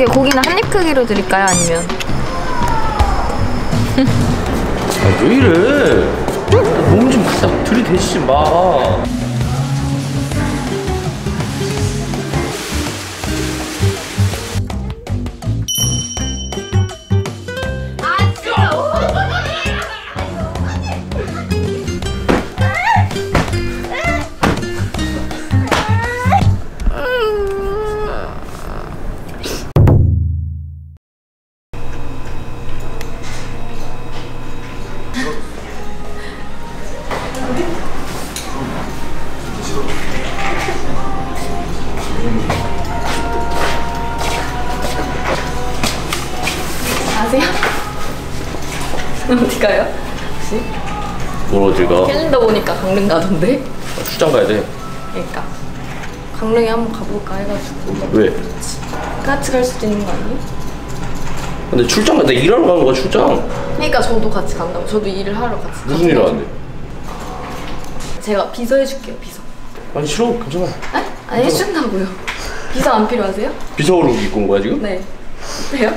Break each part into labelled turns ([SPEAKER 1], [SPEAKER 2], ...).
[SPEAKER 1] 고기는 한 입 크기로 드릴까요? 아니면?
[SPEAKER 2] 아, 왜 이래? 몸 좀 갖다 들이대지 마.
[SPEAKER 1] 아세요? 어디 가요? 혹시?
[SPEAKER 2] 뭘 어딜 가?
[SPEAKER 1] 캘린더 보니까 강릉 가던데?
[SPEAKER 2] 출장 가야 돼.
[SPEAKER 1] 그러니까 강릉에 한번 가볼까 해가지고.
[SPEAKER 2] 왜?
[SPEAKER 1] 같이 갈 수도 있는 거 아니에요?
[SPEAKER 2] 근데 출장 가, 나 일하러 가는 거야, 출장.
[SPEAKER 1] 그러니까 저도 같이 간다고. 저도 일을 하러 같이.
[SPEAKER 2] 무슨 일 하는데?
[SPEAKER 1] 제가 비서 해줄게요, 비서.
[SPEAKER 2] 아니 싫어, 괜찮아.
[SPEAKER 1] 네? 아니 해준다고요. 비서 안 필요하세요?
[SPEAKER 2] 비서로 입고 온 거야 지금?
[SPEAKER 1] 네. 어때요?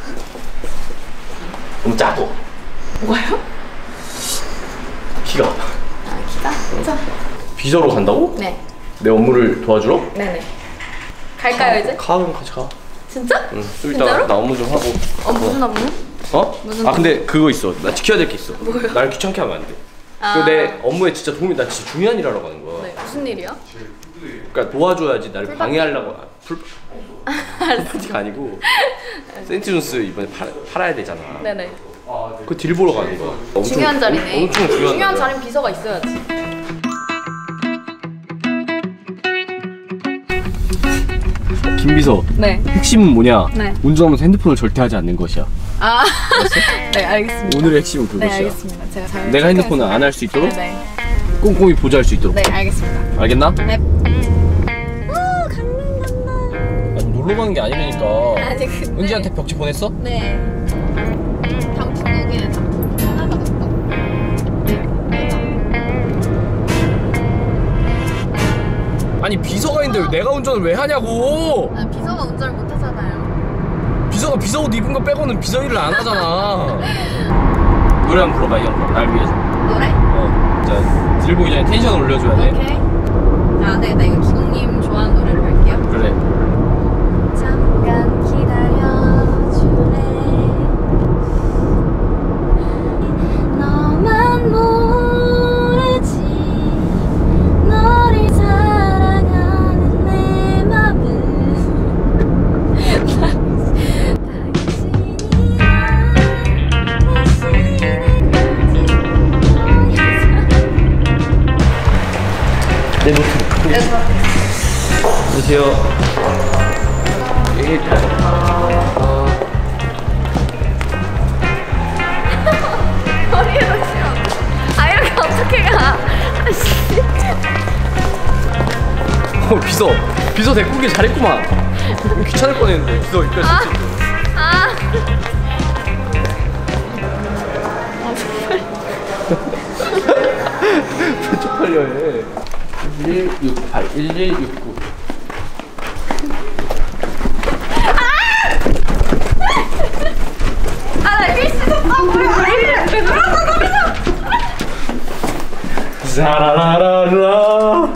[SPEAKER 2] 너무 짜고.
[SPEAKER 1] 뭐가요?
[SPEAKER 2] 키가.
[SPEAKER 1] 아 키가? 자.
[SPEAKER 2] 비서로 간다고?
[SPEAKER 1] 네.
[SPEAKER 2] 내 업무를 도와주러?
[SPEAKER 1] 네네. 갈까요 이제?
[SPEAKER 2] 그럼 같이 가.
[SPEAKER 1] 진짜?
[SPEAKER 2] 응. 좀
[SPEAKER 1] 진짜로?
[SPEAKER 2] 이따 나 업무 좀 하고.
[SPEAKER 1] 무슨 업무?
[SPEAKER 2] 어?
[SPEAKER 1] 무슨
[SPEAKER 2] 아 근데 그거 있어. 나 지켜야 될 게 있어.
[SPEAKER 1] 뭐요?
[SPEAKER 2] 날 귀찮게 하면 안 돼.
[SPEAKER 1] 아.
[SPEAKER 2] 그 내 업무에 진짜 도움이 나 진짜 중요한 일 하러 가는 거야.
[SPEAKER 1] 네. 무슨 일이요?
[SPEAKER 2] 그러니까 도와줘야지 나를
[SPEAKER 1] 풀파티?
[SPEAKER 2] 방해하려고. 풀파티가 아니고 센트존스 이번에 팔아야 되잖아.
[SPEAKER 1] 네네.
[SPEAKER 2] 그 딜 보러 가는 거야.
[SPEAKER 1] 중요한 자리네.
[SPEAKER 2] 엄청 중요한
[SPEAKER 1] 자리는 비서가 있어야지.
[SPEAKER 2] 김비서.
[SPEAKER 1] 네.
[SPEAKER 2] 핵심은 뭐냐?
[SPEAKER 1] 네.
[SPEAKER 2] 운전하면서 핸드폰을 절대 하지 않는 것이야.
[SPEAKER 1] 아. 네 알겠습니다.
[SPEAKER 2] 오늘의 핵심은
[SPEAKER 1] 네
[SPEAKER 2] 그것이야.
[SPEAKER 1] 알겠습니다. 제가 잘.
[SPEAKER 2] 내가 핸드폰을 안 할 수 있도록
[SPEAKER 1] 네.
[SPEAKER 2] 꼼꼼히 보좌할 수 있도록.
[SPEAKER 1] 네 알겠습니다.
[SPEAKER 2] 알겠나?
[SPEAKER 1] 네.
[SPEAKER 2] 아, 놀러 가는 게 아니라니까.
[SPEAKER 1] 아니 근데.
[SPEAKER 2] 은지한테 벽지 보냈어?
[SPEAKER 1] 네. 단풍국이네 단풍. 하나가 갔다.
[SPEAKER 2] 아니 비서가 있는데 왜 내가 운전을 왜 하냐고.
[SPEAKER 1] 아 비서가 운전을 못하잖아요.
[SPEAKER 2] 비서가 비서 옷 입은 거 빼고는 비서 일을 안 하잖아. 노래 한번 불러봐, 이형. 날 위해서.
[SPEAKER 1] 노래?
[SPEAKER 2] 자, 들보기 전에 텐션을 올려줘야 돼.
[SPEAKER 1] 오케이. 아, 네, 나 이거 기동님 좋아하는 노래로 할게요.
[SPEAKER 2] 그래.
[SPEAKER 1] 잠깐 기다려주래. 너만 모르지. 너를 사랑하는 내 맘은
[SPEAKER 2] 내 노트. 안녕하세요.
[SPEAKER 1] 머리에도 씌워. 아, 이렇게 어떻게 가? 아씨.
[SPEAKER 2] 비서 데리고 오길 잘했구만. 귀찮을 뻔했는데 비서 여기까지.
[SPEAKER 1] 아.
[SPEAKER 2] 왜 쪽팔려 해. 1168 1169.
[SPEAKER 1] 아, 나 필수적으로 왜 놀았어.
[SPEAKER 2] 자라라라라.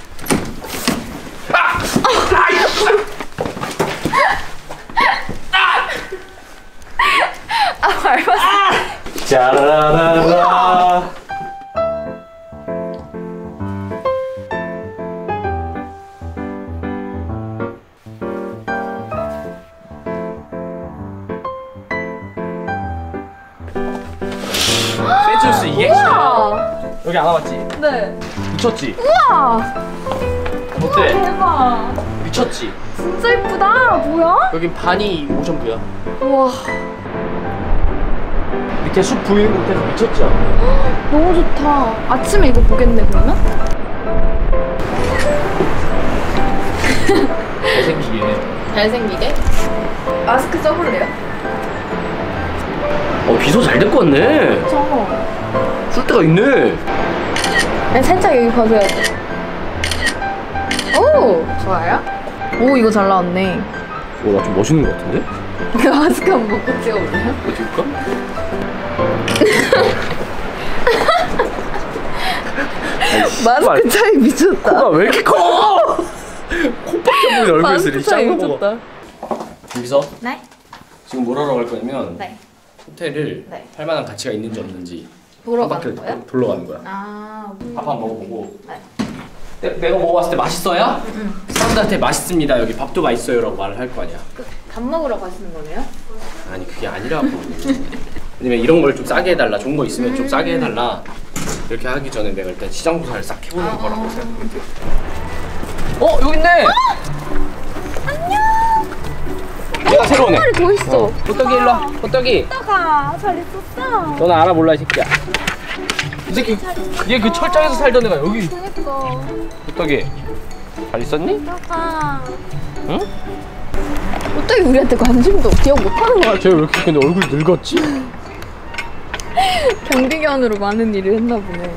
[SPEAKER 1] 아, 밟았어.
[SPEAKER 2] 자라라라라. 센츄스 이게
[SPEAKER 1] 우와.
[SPEAKER 2] 여기 안 와봤지?
[SPEAKER 1] 네.
[SPEAKER 2] 미쳤지?
[SPEAKER 1] 우와.
[SPEAKER 2] 어때?
[SPEAKER 1] 대박.
[SPEAKER 2] 미쳤지?
[SPEAKER 1] 진짜 예쁘다. 뭐야?
[SPEAKER 2] 여긴 반이 오션뷰야.
[SPEAKER 1] 우와.
[SPEAKER 2] 밑에 숲 보이는 곳에서 미쳤지 않아?
[SPEAKER 1] 너무 좋다. 아침에 이거 보겠네 그러면?
[SPEAKER 2] 잘생기게.
[SPEAKER 1] 잘생기게? 마스크 써볼래요?
[SPEAKER 2] 비서 잘 데리고 왔네.
[SPEAKER 1] 그쵸.
[SPEAKER 2] 쓸 데가 있네.
[SPEAKER 1] 아니, 살짝 여기 봐줘야 돼. 오! 좋아요? 오, 이거 잘 나왔네.
[SPEAKER 2] 나 좀 멋있는 것 같은데?
[SPEAKER 1] 그 마스크 한번 벗고 찍어볼래요?
[SPEAKER 2] 어떻게
[SPEAKER 1] 마스크 차이 미쳤다.
[SPEAKER 2] 코가 왜 이렇게 커? 코밖에 안 보이는 얼굴
[SPEAKER 1] 마스크
[SPEAKER 2] 쓰리
[SPEAKER 1] 차이
[SPEAKER 2] 짱 먹어.
[SPEAKER 1] 미쳤다.
[SPEAKER 2] 김비서?
[SPEAKER 1] 네?
[SPEAKER 2] 지금 뭘 하러 갈 거냐면
[SPEAKER 1] 네.
[SPEAKER 2] 호텔을
[SPEAKER 1] 네.
[SPEAKER 2] 할 만한 가치가 있는지 없는지
[SPEAKER 1] 보러
[SPEAKER 2] 한
[SPEAKER 1] 가는
[SPEAKER 2] 바퀴를
[SPEAKER 1] 거예요?
[SPEAKER 2] 돌러 가는 거야.
[SPEAKER 1] 아.
[SPEAKER 2] 밥 한번 먹어보고.
[SPEAKER 1] 네.
[SPEAKER 2] 내가 먹어봤을 때 맛있어야? 사람들한테 맛있습니다. 여기 밥도 맛있어요라고 말을 할 거 아니야.
[SPEAKER 1] 밥 먹으러 가시는 거네요?
[SPEAKER 2] 아니 그게 아니라고. 왜냐면 이런 걸 좀 싸게 해달라. 좋은 거 있으면 좀 싸게 해달라. 이렇게 하기 전에 내가 일단 시장 조사를 싹 해보는 거라고 생각하면 돼. 여기 있네.
[SPEAKER 1] 안녕.
[SPEAKER 2] 얘가 새로 오네.
[SPEAKER 1] 한 마리 더 있어.
[SPEAKER 2] 호떡이 일로 와. 호떡이.
[SPEAKER 1] 호떡아, 잘 있었어.
[SPEAKER 2] 너는 알아 몰라 이 새끼야. 이 새끼 얘 그 철장에서 살던 애가 여기.
[SPEAKER 1] 그니까.
[SPEAKER 2] 호떡이 잘 있었니?
[SPEAKER 1] 호떡아.
[SPEAKER 2] 응?
[SPEAKER 1] 호떡이 우리한테 관심도 기억 못하는 거야.
[SPEAKER 2] 쟤 왜 이렇게 근데 얼굴이 늙었지?
[SPEAKER 1] 경비견으로 많은 일을 했나 보네.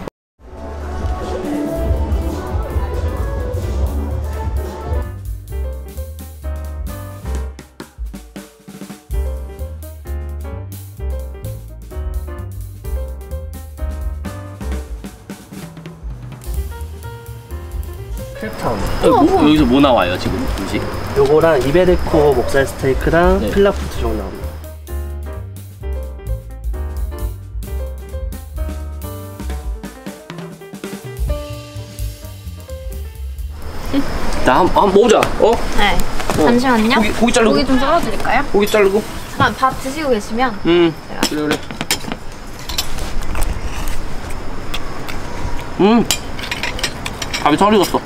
[SPEAKER 2] 크랩타운. 여기서 뭐 나와요 지금 음식?
[SPEAKER 3] 요거랑 이베리코 목살 스테이크랑
[SPEAKER 2] 네.
[SPEAKER 3] 필라푸트 정도 나옵니다.
[SPEAKER 2] 나 한번 먹자.
[SPEAKER 1] 네. 잠시만요.
[SPEAKER 2] 고기 자르고.
[SPEAKER 1] 고기 좀 썰어드릴까요?
[SPEAKER 2] 고기 자르고.
[SPEAKER 1] 잠깐 밥 드시고 계시면. 제가.
[SPEAKER 2] 그래. 밥이 잘 익었어.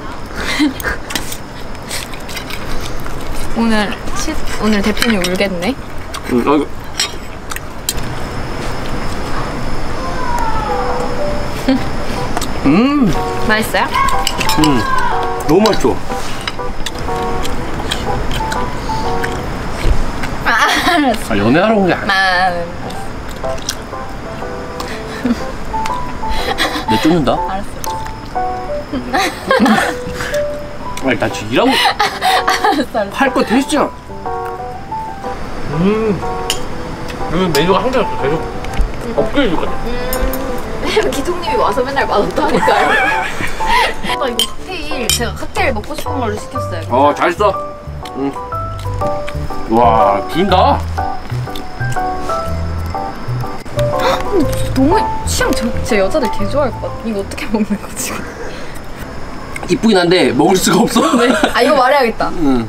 [SPEAKER 1] 오늘 대표님 울겠네.
[SPEAKER 2] 아이고.
[SPEAKER 1] 맛있어요?
[SPEAKER 2] 너무 맛있어. 연애하러 온 게 아니야. 내 쫓는다?
[SPEAKER 1] 알았어.
[SPEAKER 2] 아니 나 지금 일하고
[SPEAKER 1] 알았어.
[SPEAKER 2] 할 거 됐잖아. 여기 메뉴가 항상 계속 업그레이드 되거든.
[SPEAKER 1] 기통님이 와서 맨날 맛없다니까요. 나 이거 칵테일, 제가 칵테일 먹고 싶은 걸로 시켰어요.
[SPEAKER 2] 잘했어. 와 비린다.
[SPEAKER 1] 너무 취향 제 여자들 개 좋아할 것 같아. 이거 어떻게 먹는 거지?
[SPEAKER 2] 이쁘긴 한데 먹을 수가 없어.
[SPEAKER 1] 아 이거 말해야겠다.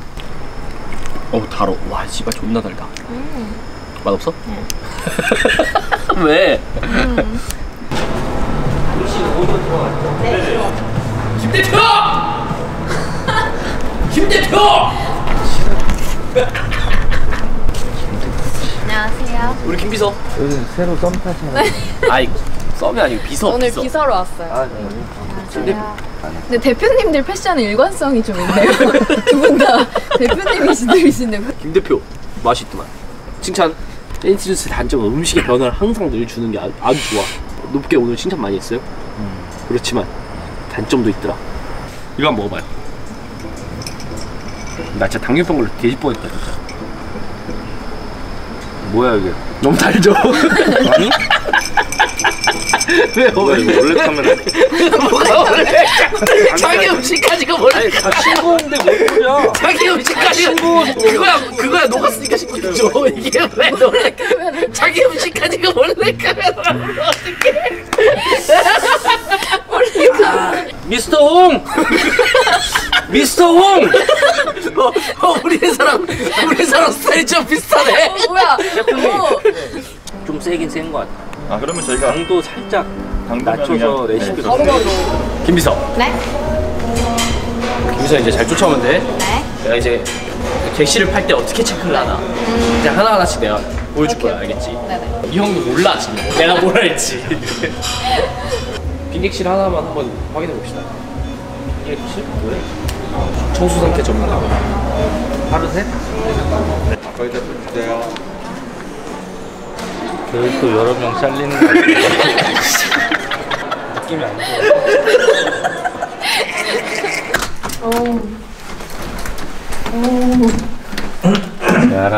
[SPEAKER 2] 달어. 와 씨발 존나 달다. 맛없어? 왜? 김 대표! 김 대표!
[SPEAKER 1] 안녕하세요.
[SPEAKER 2] 우리 김 비서.
[SPEAKER 3] 요즘 새로 썸 타시는
[SPEAKER 2] 아이 썸이 아니고 비서.
[SPEAKER 1] 오늘
[SPEAKER 2] 비서.
[SPEAKER 1] 비서로 왔어요.
[SPEAKER 3] 안녕하세요.
[SPEAKER 1] 근데 대표님들 패션은 일관성이 좀 있네요. 두 분 다 대표님이시들이시네.
[SPEAKER 2] 김 대표 맛있더만. 칭찬. 댄스주스의 단점은 음식의 변화를 항상 늘 주는 게 아주 좋아. 높게 오늘 칭찬 많이 했어요. 그렇지만 단점도 있더라. 이거 한번 먹어봐요. 나 진짜 당뇨병 걸려 뒤질 뻔했다 진짜. 뭐야 이게? 너무 달죠? 아니? 왜요?
[SPEAKER 3] 이거 원래 타면 안 돼.
[SPEAKER 2] 뭐가 원래? 자기 음식 가지고 원래?
[SPEAKER 3] 아니 다 싱거운데 뭔 소리야?
[SPEAKER 2] 자기 음식 가지고 그거야 녹았으니까 싱거웠죠. 이게 왜 노래? 자기 음식 가지고 원래 카메라 어떻게? 미스터 홍! 미스터 홍! 우리 사람 스타일이 좀 비슷하네.
[SPEAKER 1] 뭐야?
[SPEAKER 2] 좀 세긴 센 것 같아.
[SPEAKER 3] 아 그러면 저희가
[SPEAKER 2] 당도 살짝 낮춰서
[SPEAKER 3] 그냥-
[SPEAKER 2] 레시피를
[SPEAKER 1] 바로 바로.
[SPEAKER 2] 김비서.
[SPEAKER 1] 네?
[SPEAKER 2] 김비서 이제 잘 쫓아오면 돼.
[SPEAKER 1] 네.
[SPEAKER 2] 내가 이제 객실을 팔 때 어떻게 체크를 하나 이제 하나하나씩 내가 보여줄 거야. 알겠지?
[SPEAKER 1] 네네.
[SPEAKER 2] 이 형도 몰라 지금 내가 뭘 할지. 빈객실 하나만 한번 확인해 봅시다. 빈객실? 왜? 청소 상태 전문가. 하루 셋?
[SPEAKER 3] 거기다 주세요. 또 여러 명 잘리는 거 느낌이 안 좋아.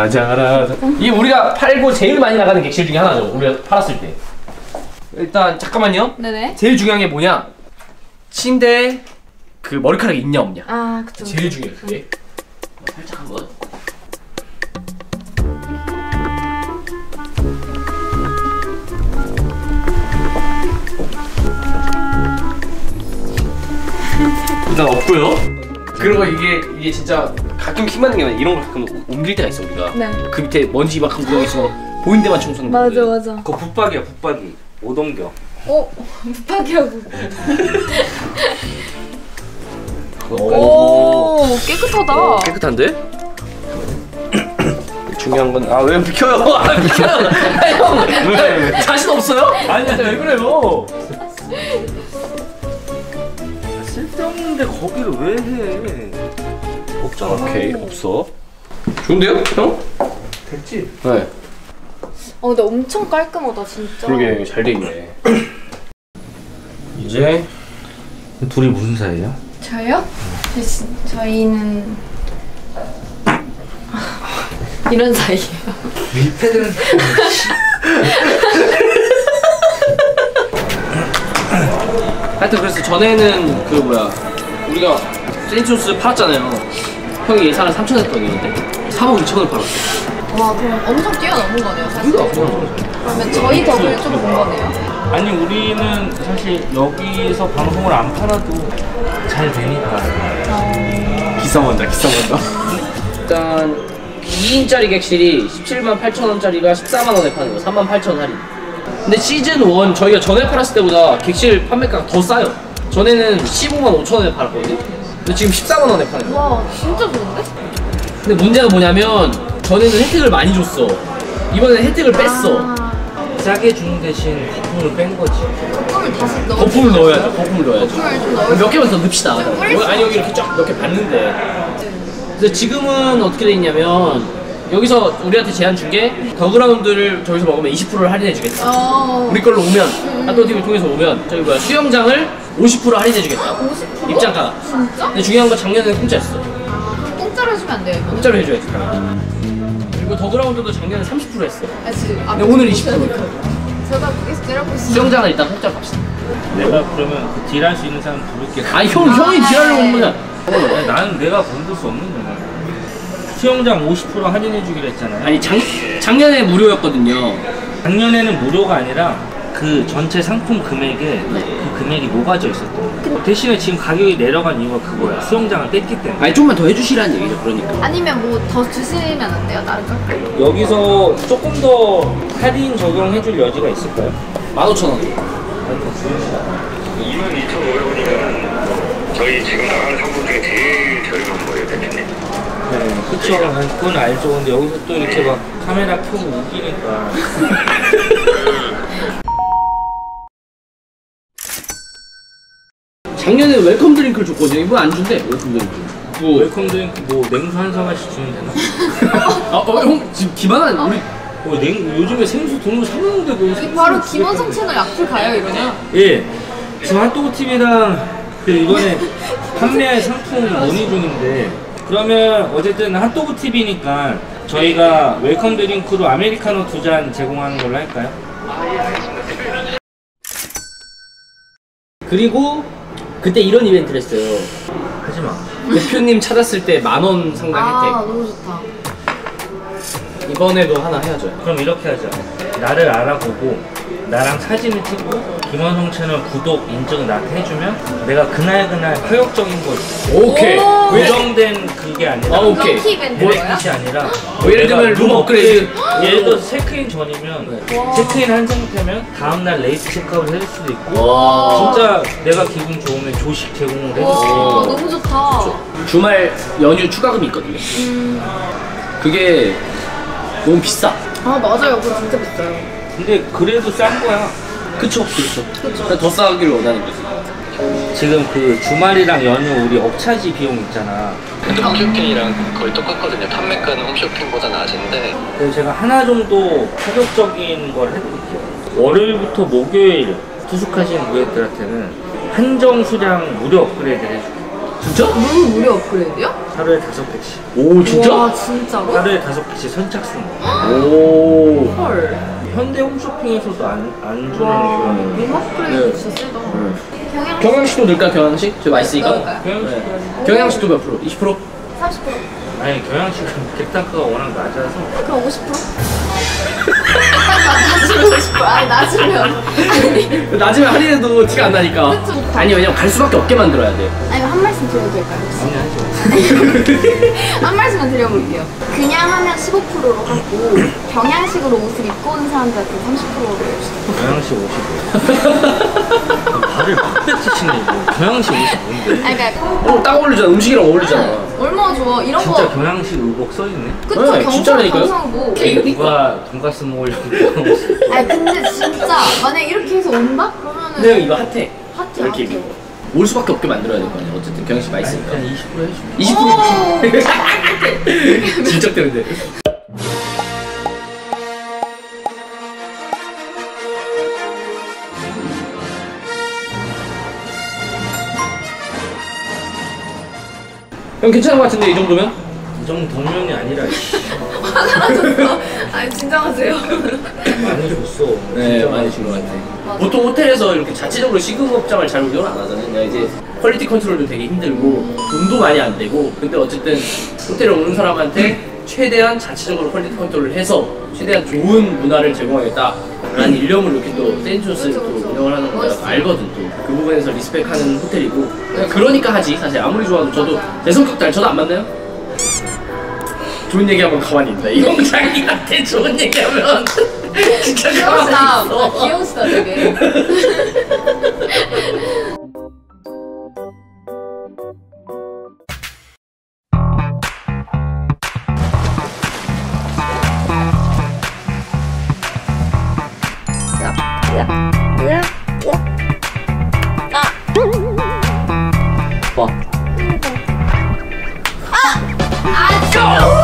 [SPEAKER 2] 가자라. 이게 우리가 팔고 제일 많이 나가는 객실 중에 하나죠. 우리가 팔았을 때. 일단 잠깐만요.
[SPEAKER 1] 네네.
[SPEAKER 2] 제일 중요한 게 뭐냐? 침대에 그 머리카락이 있냐 없냐.
[SPEAKER 1] 아 그쵸.
[SPEAKER 2] 제일 중요해 그게. 살짝 한번. 일단 없고요. 그리고 이게 진짜 가끔 킹받는 게 아니라 이런 걸 가끔 옮길 때가 있어 우리가.
[SPEAKER 1] 네.
[SPEAKER 2] 그 밑에 먼지 이만큼 묻어 있으면 보이는 데만 청소하는 거.
[SPEAKER 1] 맞아 맞아.
[SPEAKER 3] 그거 붙박이야 붙박이. 못 옮겨.
[SPEAKER 1] 무파기하고.
[SPEAKER 2] 오.
[SPEAKER 1] 오 깨끗하다.
[SPEAKER 2] 깨끗한데? 중요한 건 아 왜 비켜요? 아 비켜요. 형 왜? 자신 없어요? 아니 왜 그래요?
[SPEAKER 3] 쓸데없는데 거기를 왜 해? 없잖아.
[SPEAKER 2] 오케이 없어. 좋은데요, 형?
[SPEAKER 3] 됐지?
[SPEAKER 2] 네.
[SPEAKER 1] 근데 엄청 깔끔하다 진짜.
[SPEAKER 2] 그러게 잘 돼 있네. 이제
[SPEAKER 3] 둘이 무슨 사이예요?
[SPEAKER 1] 저요? 저희는 이런 사이예요.
[SPEAKER 3] 밀폐되는.
[SPEAKER 2] 하여튼 그래서 전에는 그 뭐야 우리가 세인트루스 팔았잖아요. 형이 예산을 3천 했거든요. 3억 2천을 팔았어.
[SPEAKER 1] 와 그럼 엄청 뛰어넘은 거네요 사실. 그러면 저희 덕을 좀 본 거네요.
[SPEAKER 3] 아니 우리는 사실 여기서 방송을 안 팔아도 잘 되니까.
[SPEAKER 2] 기싸움한다 기싸움한다. 일단 2인짜리 객실이 17만 8천 원짜리가 14만 원에 파는 거 3만 8천 할인. 근데 시즌 1 저희가 전에 팔았을 때보다 객실 판매가가 더 싸요. 전에는 15만 5천 원에 팔았거든요. 근데 지금 14만 원에 파는 거.
[SPEAKER 1] 와 진짜 좋은데?
[SPEAKER 2] 근데 문제가 뭐냐면 전에는 혜택을 많이 줬어. 이번에는 혜택을 뺐어.
[SPEAKER 3] 싸게 주는 대신 거품을 뺀 거지.
[SPEAKER 1] 거품을 다시 넣어.
[SPEAKER 2] 거품을 넣어야죠. 거품을 넣어야죠.
[SPEAKER 1] 거품을 좀 넣어.
[SPEAKER 2] 몇 개만 더 넣읍시다.
[SPEAKER 1] 뿌릴 수
[SPEAKER 2] 아니 여기 이렇게 쫙 몇 개 봤는데. 그래서 지금은 어떻게 돼 있냐면 여기서 우리한테 제안 준 게 더그라운드를 저기서 먹으면 20%를 할인해 주겠다. 우리 걸로 오면 핫도그TV 통해서 오면 저기 뭐야 수영장을 50% 할인해 주겠다.
[SPEAKER 1] 50%?
[SPEAKER 2] 입장가.
[SPEAKER 1] 진짜?
[SPEAKER 2] 근데 중요한 건 작년에는 공짜였어.
[SPEAKER 1] 공짜로 해주면 안 돼요 이거는?
[SPEAKER 2] 공짜로 해줘야지. 그리고 더그라운드도 작년에 30% 했어.
[SPEAKER 1] 아 지금
[SPEAKER 2] 근데 오늘 20%.
[SPEAKER 1] 저도 거기서 내려볼 수 있어요.
[SPEAKER 2] 수영장을 일단 공짜로 갑시다.
[SPEAKER 3] 내가 그러면 그 딜할 수 있는 사람 부를게.
[SPEAKER 2] 아니 형이 딜하려고 온 거냐?
[SPEAKER 3] 아니, 나는 내가 건들 수 없는 거야. 수영장 50% 할인해 주기로 했잖아요.
[SPEAKER 2] 아니 작년에 무료였거든요.
[SPEAKER 3] 작년에는 무료가 아니라 그 전체 상품 금액에 그 금액이 녹아져 있었던 거야. 대신에 지금 가격이 내려간 이유가 그거야. 수영장을 뺐기 때문에.
[SPEAKER 2] 아니 좀만 더 해주시라는 얘기죠. 그러니까.
[SPEAKER 1] 아니면 뭐 더 주시면 안 돼요? 다른 거?
[SPEAKER 3] 여기서 조금 더 할인 적용해 줄 여지가 있을까요?
[SPEAKER 2] 15,000원.
[SPEAKER 4] 22,500원이면 저희 지금 나가는 상품 중에 제일 저렴한 거예요, 대표님.
[SPEAKER 3] 네, 그쵸. 그건 알죠. 근데 여기서 또 이렇게 막 카메라 켜고 웃기니까.
[SPEAKER 2] 작년에 웰컴 드링크를 줬거든요. 이번 안 준대. 웰컴 드링크. 뭐
[SPEAKER 3] 웰컴 드링크 뭐 냉수 한 사발씩 주면 되나?
[SPEAKER 2] 형 지금 기만한 우리
[SPEAKER 3] 요즘에 생수 돈으로 사먹는데 뭐
[SPEAKER 1] 여기 바로 김원성 채널 약속 가요 이러냐?
[SPEAKER 3] 예. 지금 핫도그TV랑 그 이번에 판매할 상품 논의 중인데 그러면 어쨌든 핫도그TV니까 저희가 웰컴 드링크로 아메리카노 2잔 제공하는 걸로 할까요?
[SPEAKER 2] 그리고 그때 이런 이벤트를 했어요.
[SPEAKER 3] 하지마.
[SPEAKER 2] 대표님 찾았을 때 10,000원 상당 혜택.
[SPEAKER 1] 너무 좋다.
[SPEAKER 2] 이번에도 하나 해야죠.
[SPEAKER 3] 그럼 이렇게 하자. 나를 알아보고 나랑 사진을 찍고 김원성 채널 구독 인증 나한테 해주면 내가 그날 파격적인 거
[SPEAKER 2] 오케이.
[SPEAKER 1] 오.
[SPEAKER 3] 고정된 그게 아니라
[SPEAKER 2] 오케이.
[SPEAKER 1] 럭키 이벤트인 거야?
[SPEAKER 3] 그것이 아니라
[SPEAKER 2] 뭐 예를 들면
[SPEAKER 3] 내가
[SPEAKER 2] 룸 업그레이드.
[SPEAKER 3] 예를 들어 체크인 전이면 체크인 한 상태면 다음날 레이스 체크아웃 해줄 수도 있고
[SPEAKER 2] 와.
[SPEAKER 3] 진짜 내가 기분 좋으면 조식 제공을 해줄 수도
[SPEAKER 1] 와
[SPEAKER 3] 있고
[SPEAKER 1] 너무 좋다.
[SPEAKER 2] 주말 연휴 추가금이 있거든요. 그게 너무 비싸.
[SPEAKER 1] 아 맞아요. 그거 진짜 비싸요.
[SPEAKER 3] 근데 그래도 싼 거야.
[SPEAKER 2] 그쵸. 그러니까 더 싸기를 원하는 거지.
[SPEAKER 3] 지금 그 주말이랑 연휴 우리 업차지 비용 있잖아.
[SPEAKER 4] 근데 홈쇼핑이랑 거의 똑같거든요. 판매가는 홈쇼핑보다 낮은데
[SPEAKER 3] 그래서 제가 하나 정도 파격적인 걸 해드릴게요. 월요일부터 목요일 투숙하시는 고객들한테는 한정 수량 무료 업그레이드를 해줄게요.
[SPEAKER 2] 진짜?
[SPEAKER 1] 물 무료 업그레이드요?
[SPEAKER 3] 하루에 5개씩.
[SPEAKER 2] 오 진짜?
[SPEAKER 1] 와 진짜로?
[SPEAKER 3] 하루에 5개씩 선착순.
[SPEAKER 2] 오.
[SPEAKER 1] 헐.
[SPEAKER 3] 현대 홈쇼핑에서도 안 주는
[SPEAKER 1] 와
[SPEAKER 3] 그런.
[SPEAKER 1] 물 업그레이드
[SPEAKER 2] 네.
[SPEAKER 1] 진짜 세다. 경양
[SPEAKER 2] 경양식도 넣을까 경양식? 저 맛있으니까.
[SPEAKER 1] 넣을까요?
[SPEAKER 3] 경양식.
[SPEAKER 2] 네. 경양식도 몇 프로? 20%?
[SPEAKER 1] 30%?
[SPEAKER 3] 아니 경양식은 객단가가 워낙 낮아서.
[SPEAKER 1] 그럼 50%? 낮으면 50%? 아니 낮으면 아니
[SPEAKER 2] 낮으면 할인해도 티가 안 나니까.
[SPEAKER 1] 그쵸.
[SPEAKER 2] 아니 왜냐면 갈 수밖에 없게 만들어야 돼.
[SPEAKER 1] 아니 한 말씀 드려도 될까요?
[SPEAKER 3] 아니 하지 마.
[SPEAKER 1] 한 말씀만 드려볼게요. 그냥 하면 15%로 하고 경양식으로 옷을 입고 온 사람들한테 30%로 해주세요.
[SPEAKER 3] 경양식 55. 발을 막 뱉으시네 이거. 경양식 55인데.
[SPEAKER 1] 아니 그러니까
[SPEAKER 2] 딱 어울리잖아. 음식이랑 어울리잖아.
[SPEAKER 1] 얼마나 좋아 이런
[SPEAKER 3] 진짜
[SPEAKER 1] 거.
[SPEAKER 3] 경양식 의복 써있네.
[SPEAKER 1] 그쵸
[SPEAKER 2] 네,
[SPEAKER 1] 경상
[SPEAKER 2] 진짜라니까요.
[SPEAKER 1] 경상도.
[SPEAKER 3] 누가 돈가스 먹으려고 먹었어.
[SPEAKER 1] 아니 근데 진짜 만약 이렇게 해서 온다? 그러면은
[SPEAKER 2] 근데 이거 핫해.
[SPEAKER 1] 핫해
[SPEAKER 2] 이렇게
[SPEAKER 1] 핫해.
[SPEAKER 2] 입고. 올 수밖에 없게 만들어야 될 거 아니야. 어쨌든 경양식 맛있으니까.
[SPEAKER 3] 그냥 20% 해주면.
[SPEAKER 2] 20%. 진척되는데. 형 괜찮은 것 같은데 이 정도면?
[SPEAKER 3] 이 정도 덕면이 아니라
[SPEAKER 1] 화가 나셨어. 아니 진정하세요.
[SPEAKER 3] 많이 줬어.
[SPEAKER 2] 네
[SPEAKER 3] 진짜
[SPEAKER 2] 많이 준 것 같아.
[SPEAKER 1] 맞아.
[SPEAKER 2] 보통 호텔에서 이렇게 자체적으로 시급업장을 잘 운영을 안 하잖아요. 그냥 이제 퀄리티 컨트롤도 되게 힘들고 돈도 많이 안 되고. 근데 어쨌든 호텔에 오는 사람한테 최대한 자체적으로 퀄리티 컨트롤을 해서 최대한 좋은 문화를 제공하겠다라는 일념으로 이렇게 또 세인트존스를 또 운영을 하는 거 내가 알거든. 또 그 부분에서 리스펙하는 호텔이고. 그러니까 하지. 사실 아무리 좋아도 저도 제 성격도 저도 안 맞나요? 좋은 얘기하면 가만히 있다. 이형 자기한테 좋은 얘기하면 진짜 가만히 있어.
[SPEAKER 1] 귀여우시다 되게.
[SPEAKER 2] 봐.
[SPEAKER 1] 아 진짜.